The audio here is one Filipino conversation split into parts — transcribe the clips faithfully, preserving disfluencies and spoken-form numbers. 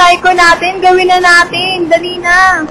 Maiko natin, gawin na natin. Dali na.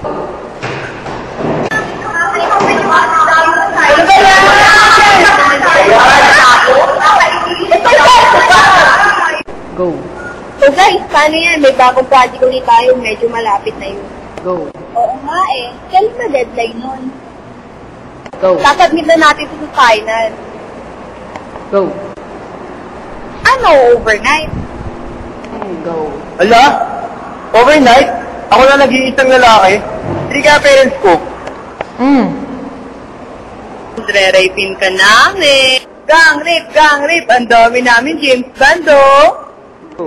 Go. So guys, paano yan? May bagong project ulit tayo. Medyo malapit na yun. Go. Oo nga eh. Kailan na deadline nun? Go. Sasubmit na natin ito sa final. Go. Ano, overnight? Go. Ala? Overnight? Ako na nag-iisang lalaki? Hindi kaya parents ko. Hmm. Re-rapin ka namin. Gang rape, gang rape. Ang dami namin, James Bando. Go.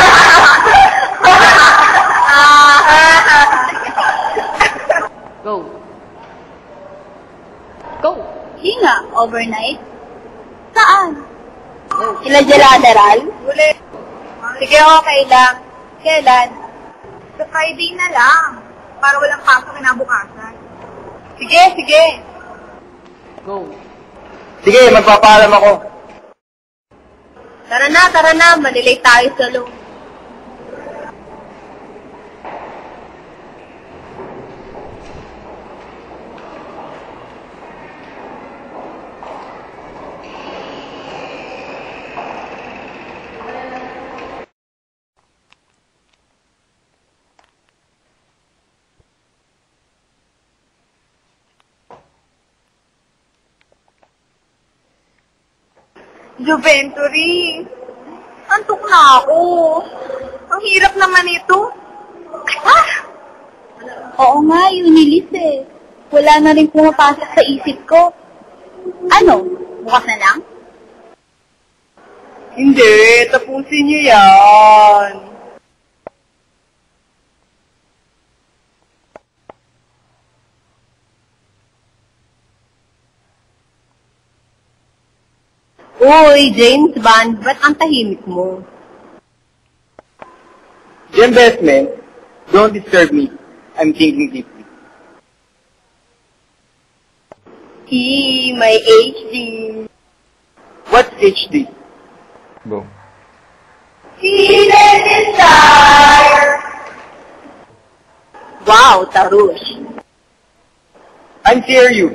Go. Go. Hindi nga, overnight. Saan? Go. Sila General? Uli. Sige, okay lang. Kailan? Sa Friday na lang. Para walang pasok kinabukasan. Sige, sige. Go. Sige, magpapaalam ako. Tara na, tara na. Manilay tayo sa loob. Juventury. Antok na ako. Ang hirap naman ito. Ah! Oo nga, Unilis eh. Wala na rin pumapasok sa isip ko. Ano? Bukas na lang? Hindi, tapusin niyo yan. Uy, James Bond, ba't ang tahimik mo? Jim Bestman, don't disturb me. I'm thinking deeply. He, my H D. What's H D? Go. Hidden desire. Wow, Tarush. I'm serious.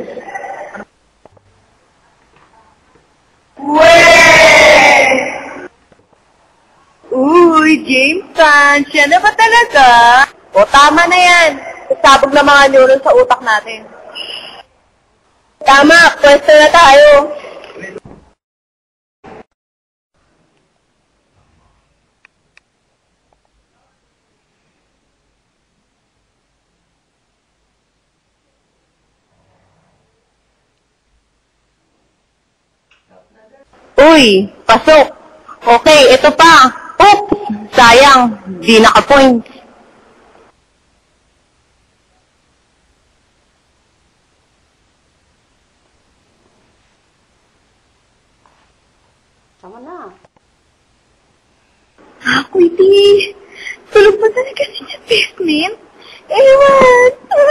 Uy, James Bond, siya na ba talaga? O, tama na yan. Sabog na mga neuron sa utak natin. Tama, pwesto na tayo. Uy, pasok. Okay, ito pa. Oops, sayang, di naka-point. Tama na. Ah, Kuiti, tulog ba talaga si Jasmine? Ewan.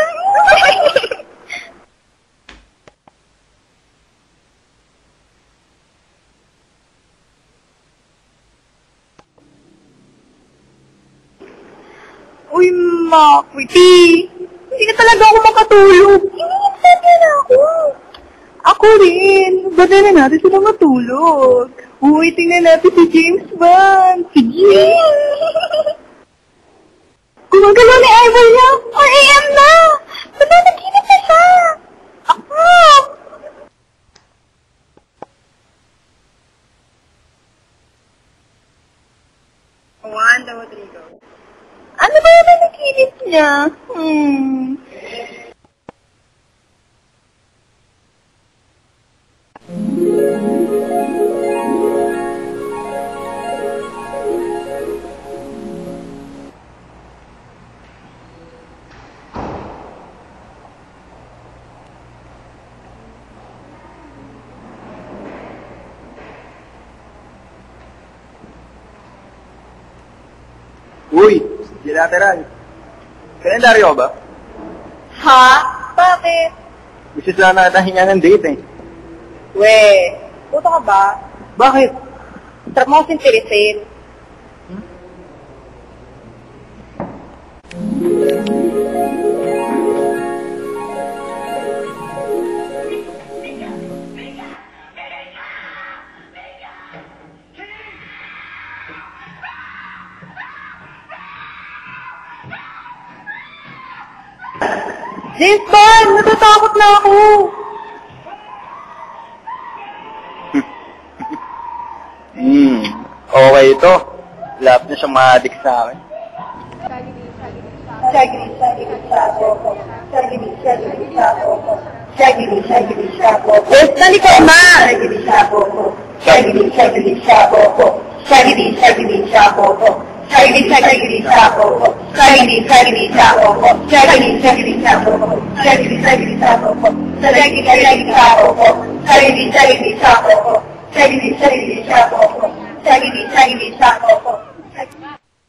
Uy, ma, Kuiti, hindi na talaga ako makatulog. Iniinsan na ako. Ako rin. Ba't na natin sila matulog? Uy, tingnan natin si James Bond. Sige. Gumagalaw ni Ivor niya. four a m na. Ba't na naginip na siya? Ako. One, two, three, go. Ano ba yung naginip niya? Hmm. Uy, bilateral. Kalendaryo ba? Ha? Bakit? Gusto sana natin hinga ng date eh. We, puto ka ba? Bakit? Sarap mo sinterisin. James Bond! Natatakot na ako! Hmm, okay ito. Lap na siyang ma-addict sa akin. Shaggy, shaggy, shaggy, shaggy, shaggy, shaggy, shaggy, shaggy. Where's talikod ma? Shaggy, shaggy, shaggy, shaggy, shaggy, shaggy, shaggy. Shaggy, shaggy, shaggy, shaggy, shaggy, shaggy, shaggy, shaggy, shaggy, shaggy, shaggy, shaggy, shaggy, shaggy, shaggy, shaggy, shaggy, shaggy, shaggy, shaggy.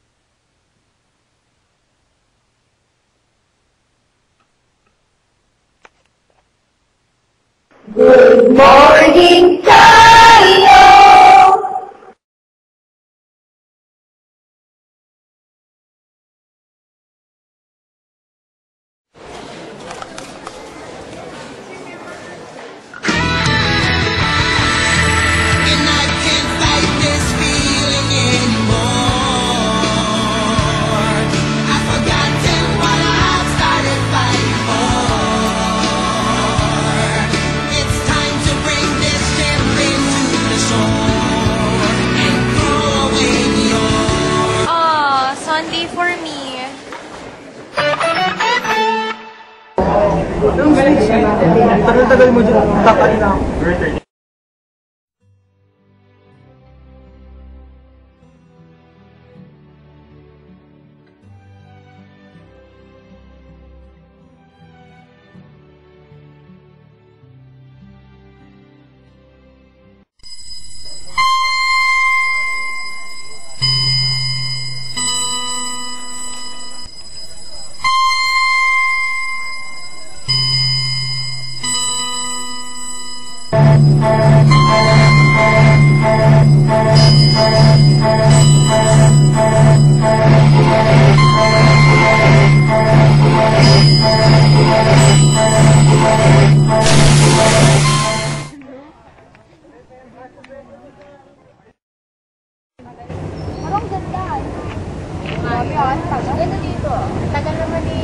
Good morning, tayo! Sunday for me. Tagal-tagal mo dyan. Kakain na ako. Parang ganda. Grabe ah, tagal. Ganda dito. Tagal naman ni...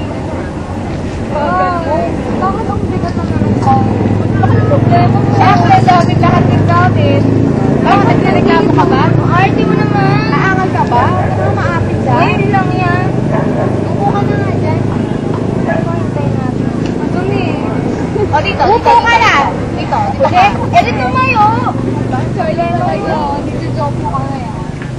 Oh, bakit ang bigat na naman ko? Bakit problema mo? Siyempre, gamit lahat ng gamit. Bakit nagreklamo ka ba? Ang arte mo naman. Naangal ka ba? Ano naman maapit ka? Ngayon lang yan. Upo ka na nga dyan. Ano ba hintayin natin? Madumi. O dito, upo ka na. Dito, dito ka. Eh, dito mayo. Sorry, mayo. Dito job mo ka ngayon.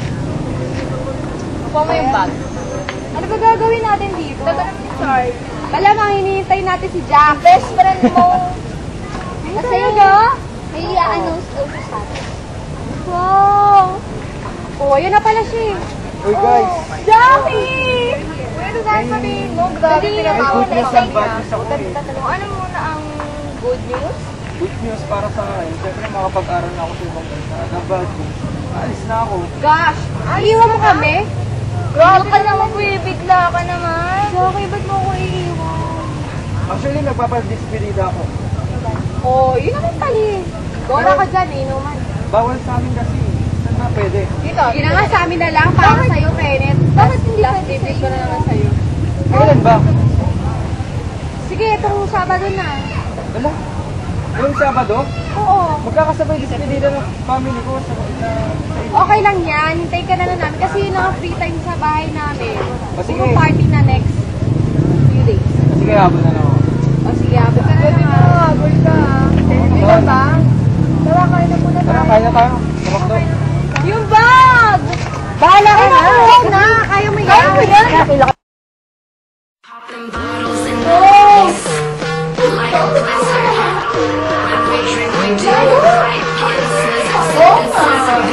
Upo mo yung bag. Ano ba gagawin natin dito? Tatanong ni Charles. Malamang hinihintay natin si Jack. Best friend mo. Kasi no? May i-announce daw siya sa atin. Wow! Oh, ayun na pala siya. Uy guys! Jackie! Pwede tayo sabihin mo. Grabe tinatawag na news sa and bad news ako eh. Ano muna ang good news? Good news para sa akin. Siyempre makapag-aral na ako sa ibang bansa. Na bad news. Alis na ako. Gosh! Iiwan mo kami? Grabe ka naman, bibigla ka naman. Jackie, ba't mo ako iiwan? Actually, nagpapadisperida ako. Oh, yun naman pali. Gora ka dyan, inuman. Bawal sa amin kasi. Saan na pwede? Dito, yun na nga sa amin na lang para sa'yo, Kenneth. Bakit hindi last debate ko na naman sa'yo? Kailan ba? Sige, itong Sabado na. Ano? Yung Sabado? Oo. Magkakasabay despedida ng family ko sa sa Okay lang yan. Hintay ka na lang namin kasi yun ang free time sa bahay namin. O, sige. Puro party na next few days. Sige, habol na lang ako. O sige, abot ka na lang. Habol ka. Hindi ka ba? Tara, kain na muna Tara, tayo. kain na tayo. Sarap daw. Yung bag! Bahala ka na! Ikaw na! Kaya mo yan! Kaya mo yan! Popping bottles and bottles like a blizzard. When we drink, we do like kisses. Sipping scissors.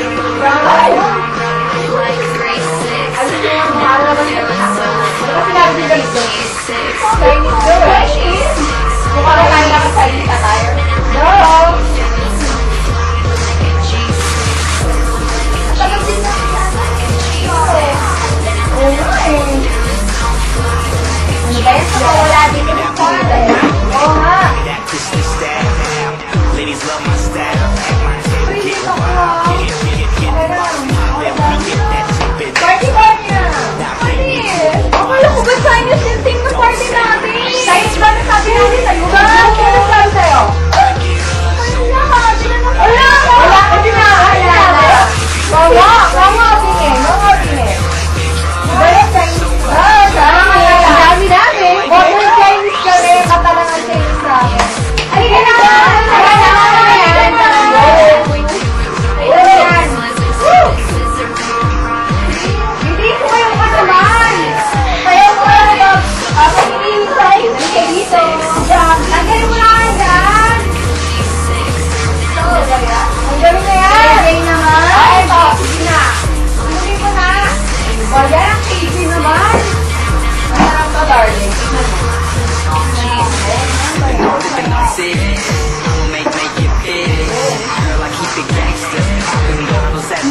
Like three six. Now I'm feeling so fine. G six. Mukha ka lang sa salita tayo. No! That twisted style. Ladies love my style. At my table, get wild. Get it, get it.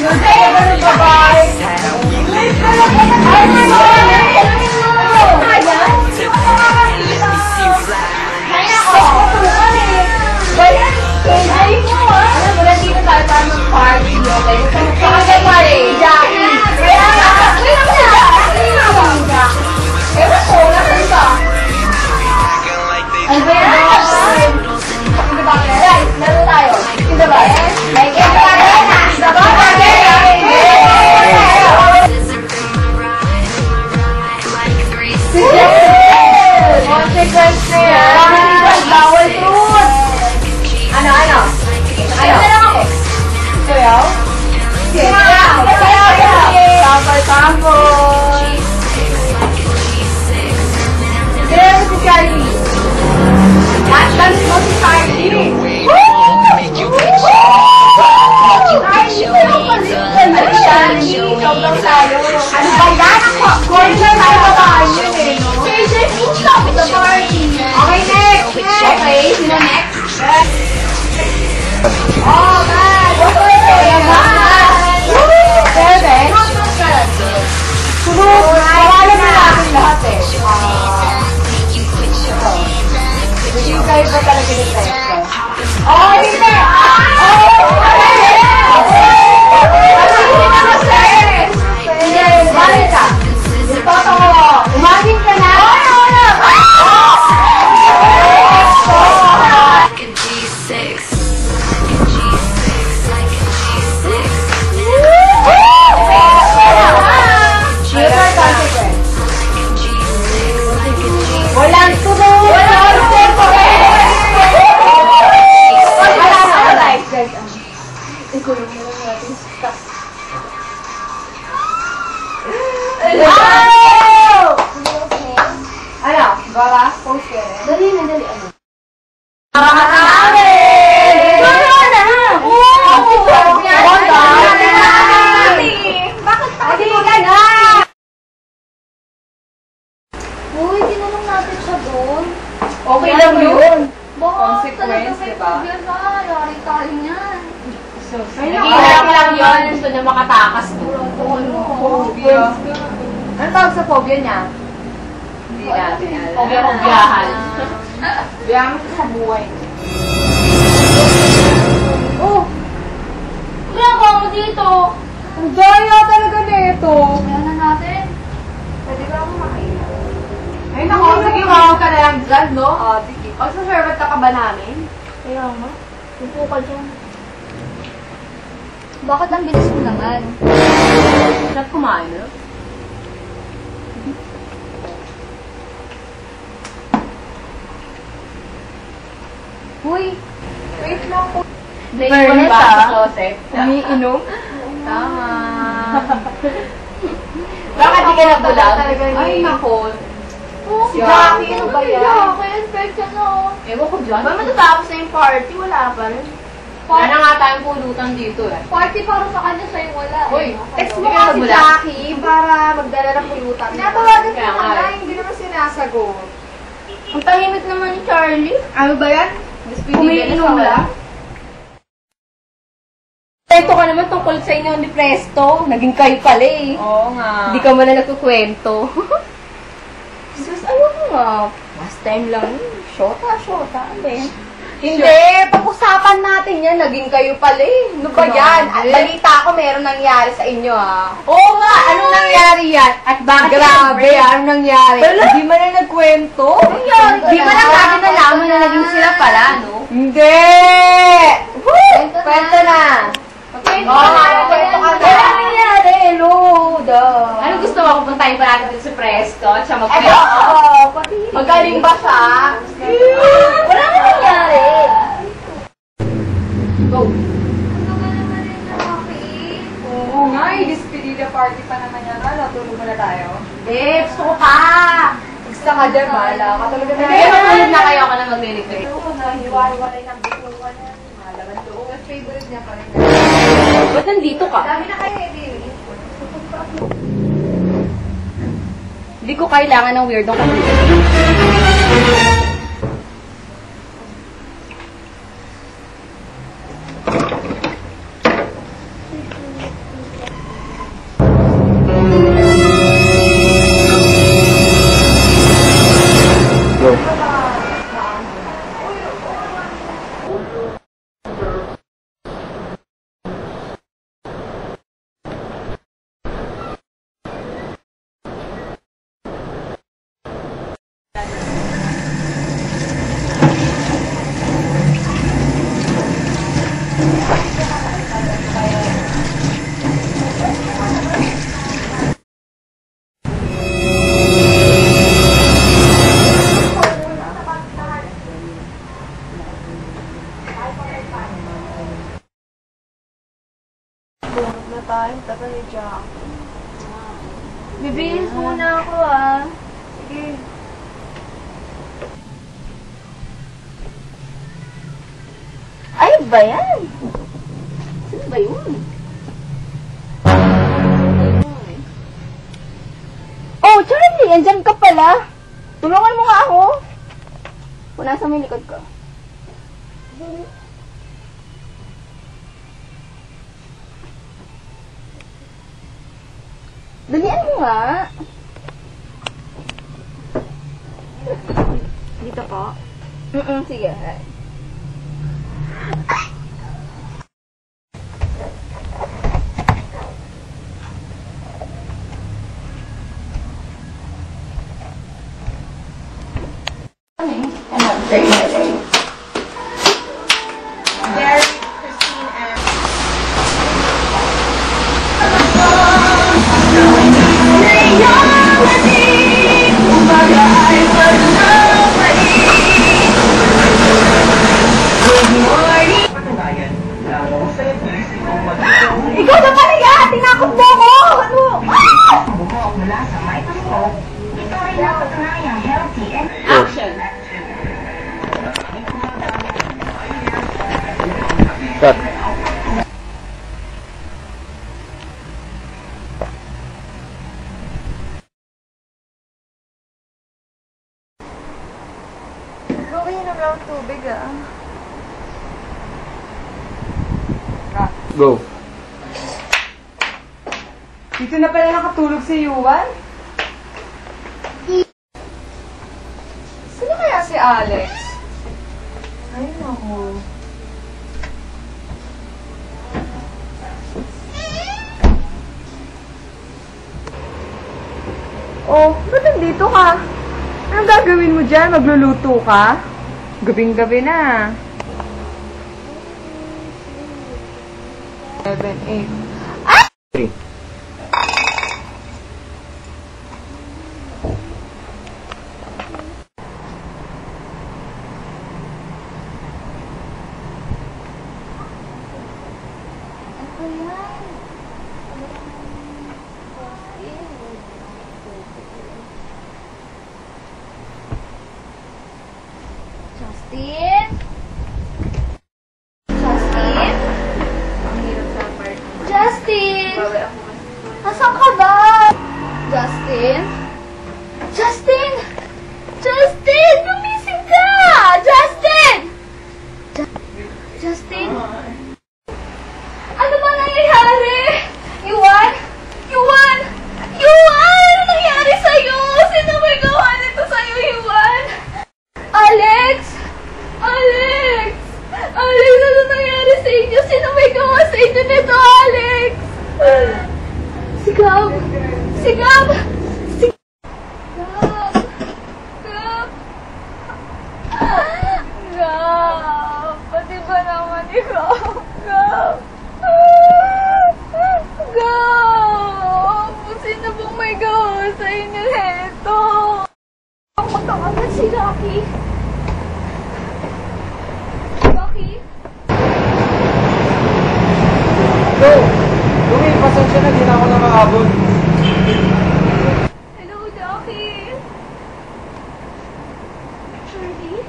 Ano tawag sa phobia niya? Hindi natin alam. Phobia-phobiahan. Biyahan sa buhay. Oh! Ginagawa mo dito? Ang daya talaga nito. Kaya na natin. Pwede ba ako makailan? Ay, naku, sige, wow ka na lang dyan, no? Oo, sige. Magsaservat ka ka ba namin? Kaya nga. Upo ka dyan. Bakit ang bilis mo naman? Saan kumain, no? Uy, Wait lang po. Fairness, ba ah. sa closet? umiinom? Tama. Bakit di ka nabulag? Ay, naku. Oh, Si Jackie, ano ba yan? Jackie, infection na oh. Ewan ko dyan. Ba matatapos na yung party? Wala pa rin. Wala na nga tayong pulutan dito eh. Party para sa kanya, sa'yo wala. Uy, Text hindi mo ka nga si nabulag? Jackie para magdala ng pulutan. Tinatawagan ko Kaya nga nga, eh. hindi naman sinasagot. Ang tahimik naman ni Charlie. Ano ba yan? Umiinom lang. Ito ka naman tungkol sa inyo ni Presto. Naging kayo pala eh. Oo nga. Hindi ka man na nagkukwento. Sus, ayoko nga. Last time lang. Shota, shota. Ano ba yan? Hindi, pag-usapan natin yan. Naging kayo pala eh. Ano ba yan? At balita ko meron nangyari sa inyo ah. Oo nga, anong nangyari yan? At bakit? Grabe, anong nangyari? Hindi man na nagkwento. Hindi man lang natin nalaman na naging sila pala, no? Hindi! Kwento na! Kwento na! Kwento ka na! Ano nangyari? Hello! Ano gusto mo? Pupuntahin pa natin dito sa Presto at siya mag-kwento? Oo, pati. Magaling ba siya? Wala na nangyari. Go! Ano ba naman yung Jackie? Oo nga, i-despedida party pa naman yan. Natulog muna tayo. Eh, gusto ko pa! Gusto ka dyan, bahala ka talaga na. Kaya matulog na kayo ako na magliligay. Gusto ko na, hiwalay ng bituan yan. Malaman doon. Mas favorite niya pa rin. Ba't nandito ka? Dami na kayo eh, baby. Hindi ko kailangan ng weirdong kanina. Bunot na tayo. Taga ni Jack. Bibihis muna ako ah. Sige. Ay, ba yan? Sino ba yun? Oh, Charlie! Andyan ka pala. Tulungan mo nga ako. Punasan mo yung likod ko. Dalian mo nga. Dito po? Mm-mm, sige. Ikaw na pala yan! Tinakot mo ko! Ano? Ah! Action! Cut. Okay na lang tubig ah. Go. Dito na pala nakatulog si Yuan? Sino kaya si Alex? Ay, naku. Oh, ba't nandito ka? Anong gagawin mo dyan? Magluluto ka? Gabing-gabi na. seven, eight. Three. Justin? Justin? Justin! Nasaan ka ba? Justin? Justin! Justin! Gumising ka! Justin! Ju- Justin? Ano ba nangyayari? Yuan? Yuan? Yuan! Ano nangyari sa'yo? Sino may gawa nito sa'yo, Yuan? Alex! Alex! Alex, ano nangyari sa inyo? Sino may gawa sa inyo nito, Alex? Sigab! Sigab! Sigab! Gab! Gab! Pati ba naman ikaw? Gab! Gab! Sino bang may gawa sa inyo nito? Ang matakamat si Rocky. Rocky? Go! Lumi, pasensya na, di na ako nakaabot. Hello, Rocky. Charlie?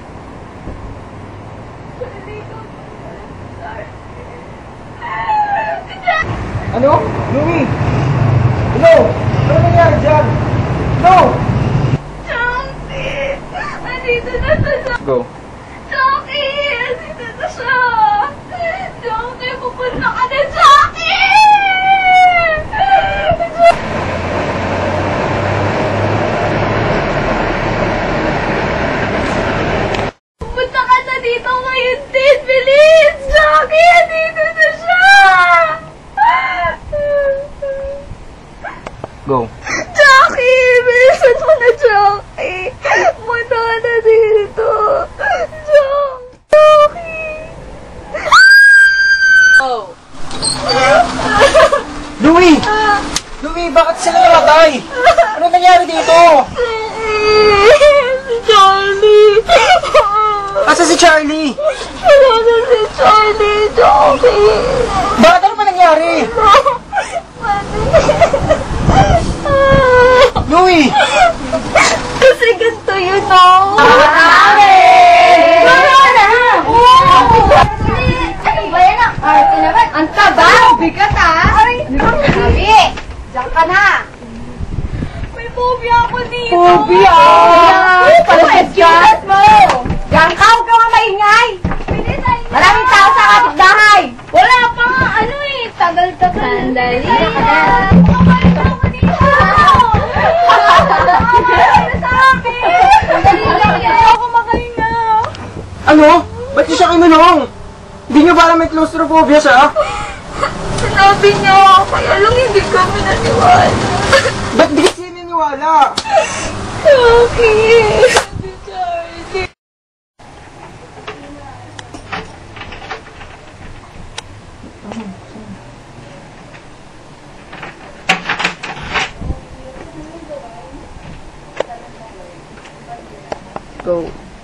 Charlie, go. Sorry. Ano? Lumi! Hello! Ano nangyari dyan? Hello! Johnny! Andito na sa siya! Go. Johnny! Andito na siya! Johnny, pupunta ka na, Johnny! Pupunta ka na dito ngayon din! Bilis! Johnny! Andito na siya! Go. Jackie! Bilisan mo na, Jackie! Punta ka na dito! Jackie! Oh. Louie! Louie, bakit sila namatay? Ano nangyari dito? Si Charlie! Asa si Charlie? Wala na si Charlie, Jackie! Bakit ano pa nangyari? movie, ah! Palapit ka! mo! Yang ka, huwag ka nga maingay! Maraming tao sa kapitbahay! Wala pa nga, ano eh, tagal-tagal. Sandali. Kumabalik ako dito. Ano sa akin? Sandali lang yan. Ako makahinga. Ano? Ba't niyo siya kinulong? Hindi niyo ba alam may claustrophobia siya? Sinabi niyo, kaya lang hindi kami naniwala. Ba't di kasi niniwala? Okay. Go.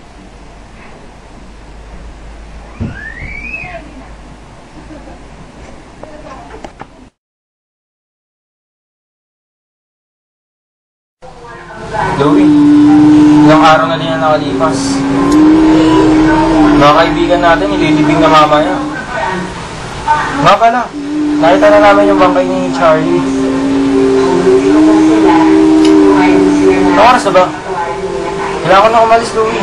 Louie, ilang araw na din na nakalipas. Mga kaibigan natin, nililibing na mamaya. Nga pala, nakita na namin yung bangkay ni Charlie. Ano oras na ba? Kailangan ko na umalis, Louie.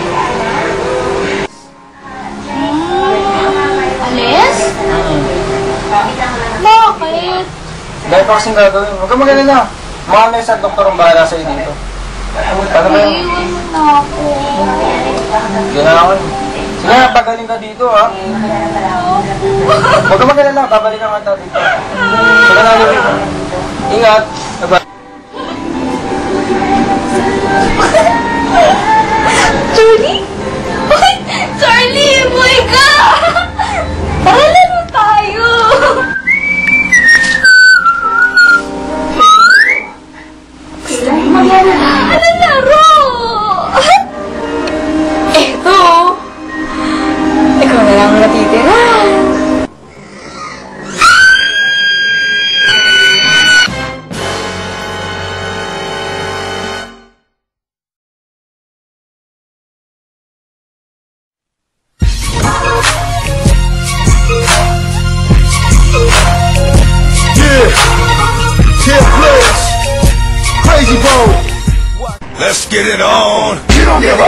Alis? Hmm. Bakit? Dahil pa kasing gagawin. Huwag kang mag-alala. Mga nurse at doktor ang bahala sa'yo dito. Paano ba yun? Iiwan mo na ako. Yan na ako. Sige, pagaling ka dito, ha? Huwag kang mag-alala. Babalik ang kita dito. Sige na, Louie. Ingat. Bye-bye. Charlie? Charlie, boy ka! Bahala mo tayo! Ano laro? Eto! Ikaw na lang natitira. Let's get it on. You don't give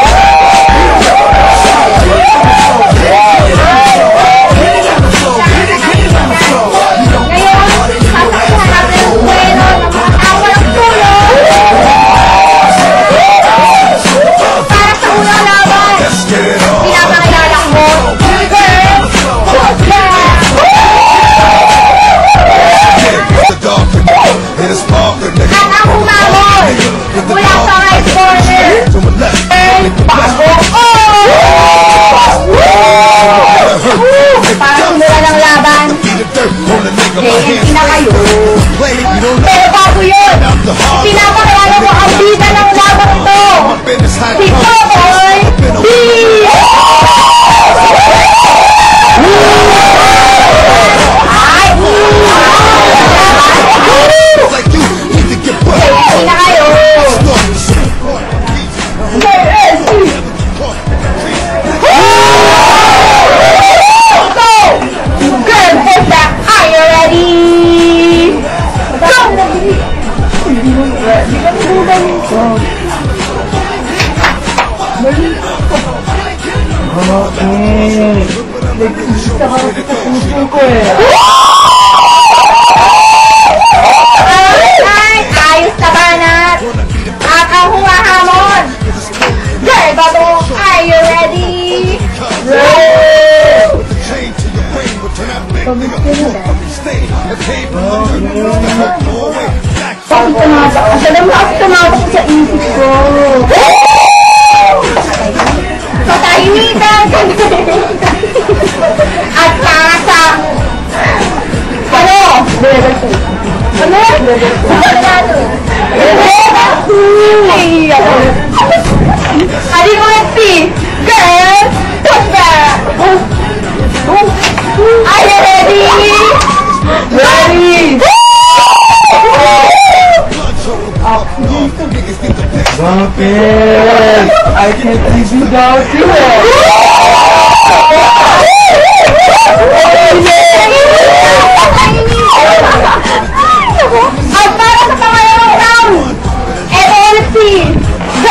Pero bago yun, pinapakilala mo ang bida ng labang ito. Si Toboy B! Ay! Hindi na kayo. Girl, hold back. Are you ready? Alright, ayos na ba na? Akang humahamon. Girl, bago, are you ready? Bakit tumabak sa isip ko? Patahimikan! At para sa... Ano? Ano? Ano mo nagpi? Girl! Put back! Are you ready? Ready! Bakit? I can't live without you. At para sa pangalawang round, eto ulit si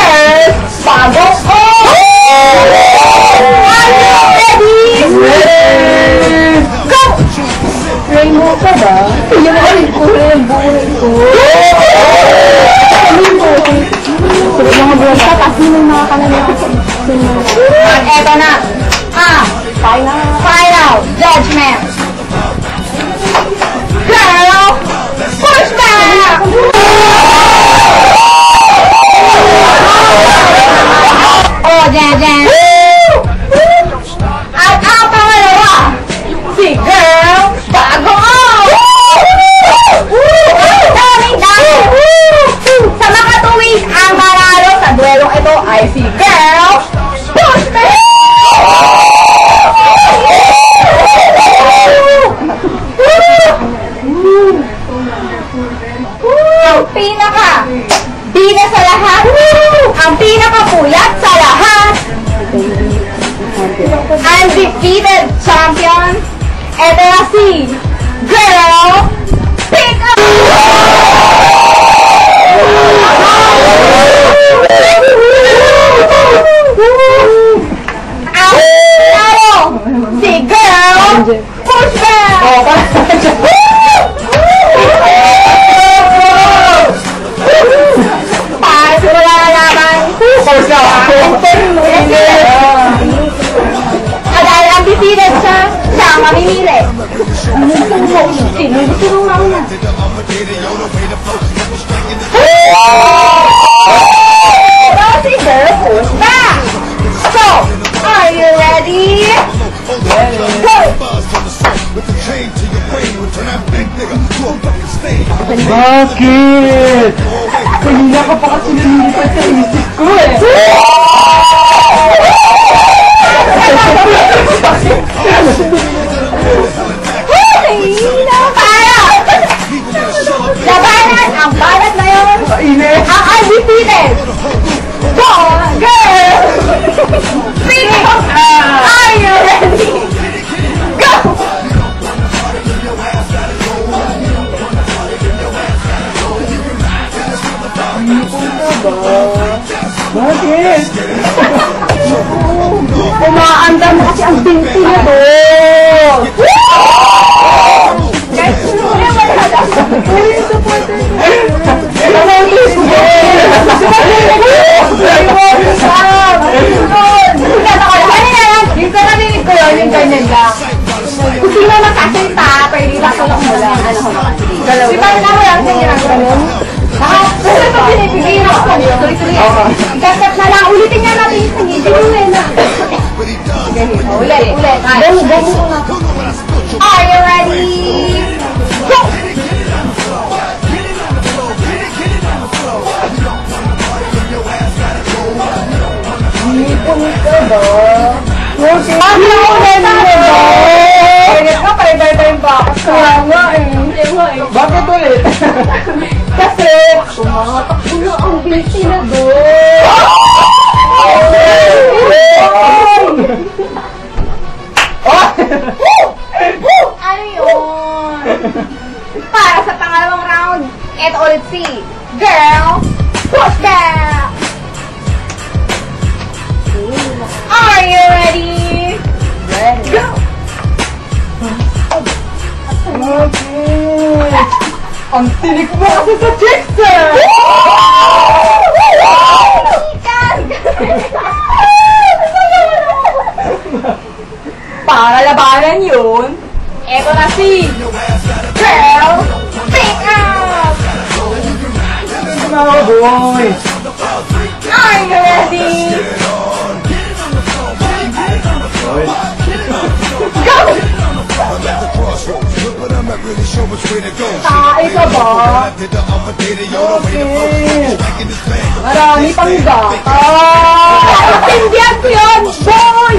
mga buwasta, tapos yung mga kanila. At eto na. Ah, final. Final judgment. Girl, push back! Oh, Jen, Jen. At ang pangalawa, si Girl Bago! Daming dami! Sa makatuwid, ang manalo sa duelong ito ay si Girl Push back! Ang pinaka bida sa lahat, ang pinaka-puyat sa lahat, undefeated champion, eto na si Girl Pick Up! Ang pinalo, si Girl Push Back! Para sa wala naman. Dahil ang defeated siya, siya ang mamimili. Sino gusto mong mauna? Ito si Girl Push Back! So, are you ready? Go! Bakit? Kanina ka pa kasi nililipat sa isip ko eh. Ay, para! Labanan ang balat na yun. Ang undefeated. Go, girl! Pick up! Are you ready? Go! Bakit? Umaanda mo kasi ang binti na to. Guys, ano yung wala? Uy, supporter. Ano yung supporter? Yung sa narinig ko yun, yung ganyan lang. Kung sino magkasalita, pwede tatulong mo lang. Ano ko naman? Di ba na wala ang ganyan? Ah, kasi pag pinipigay na ako, tuloy-tuloy yan. Kasap na lang, ulitin nga natin yung singin. Sinuwi na. Ulit, ulit. Boom, boom, boom. Are you ready? Go! Nipon ka ba? Ano mo na ba? Ingat ka, pare-pare ba? Kaya nga eh. Bakit ulit? Kasi, tumatakbo na ang binti na doon. Ano yun? Para sa pangalawang round, eto ulit si Girl Push Back! Are you ready? Ready. Go! Bakit? Ang tinik mo kasi sa chicks eh! Para labanan yun, eto na si Girl Pick Up! No, boy! Are you ready? Go! Tae ka ba? Bakit? Marami pang gata! Natindihan ko yun, boy!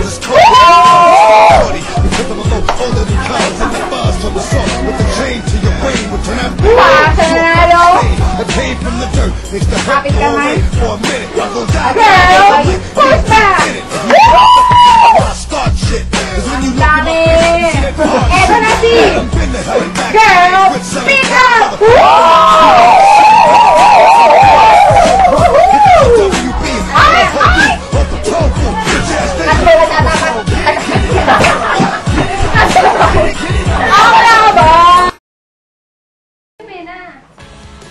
Panalo! Kapit ka man! Girl, push back! Ang dami! Eto na si Girl Pick Up! Ay! Ay! At wala na dapat. Ako na ba?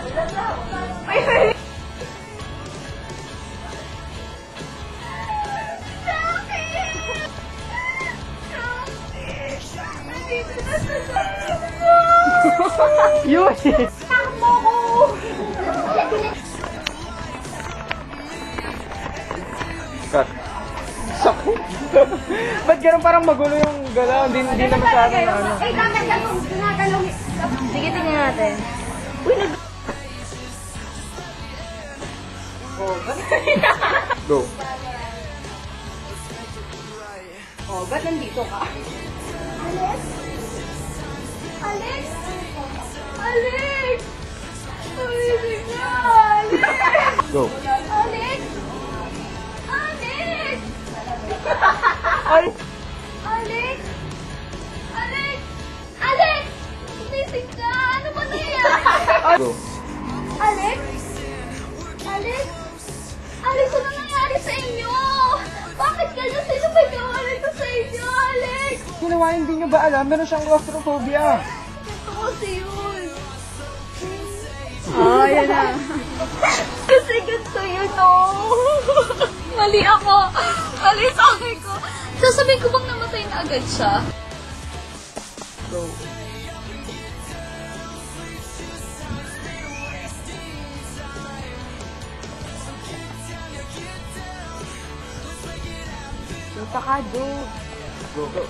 Yun! Cut. Sakit. Ba't ganun parang magulo yung galaw? Hindi, hindi na masyado na ano. Eh, dapat lang kung ginagalaw. Sige, tingnan natin. Go. Oh, ba't nandito ka? Alex? Alex? Alex? Alex! Go. Alex? Alex? Ay! Alex? Alex? Alex? Missing ka! Ano ba nangyayari? Go. Alex? Alex? Alex, ano nangyari sa inyo? Bakit ganyan? Sino ba gawa nito sa inyo, Alex? Ginawa, hindi nyo ba alam? Meron siyang claustrophobia. Ito kasi yun. Oh, yan na. Kasi ganito yun, no? Mali ako. Mali sa akin ko. Sasabihin ko bang namatay na agad siya? Go. Punta ka, do. Go, go.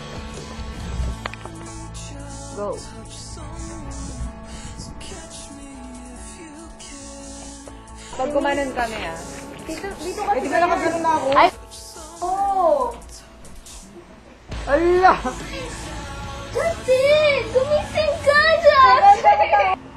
Go. Pag gumanon kami, ah. Dito, dito kasi. Eh, di ba nakaganon na ako? Ay! Oh! Ala! Justin! Gumising ka, Justin!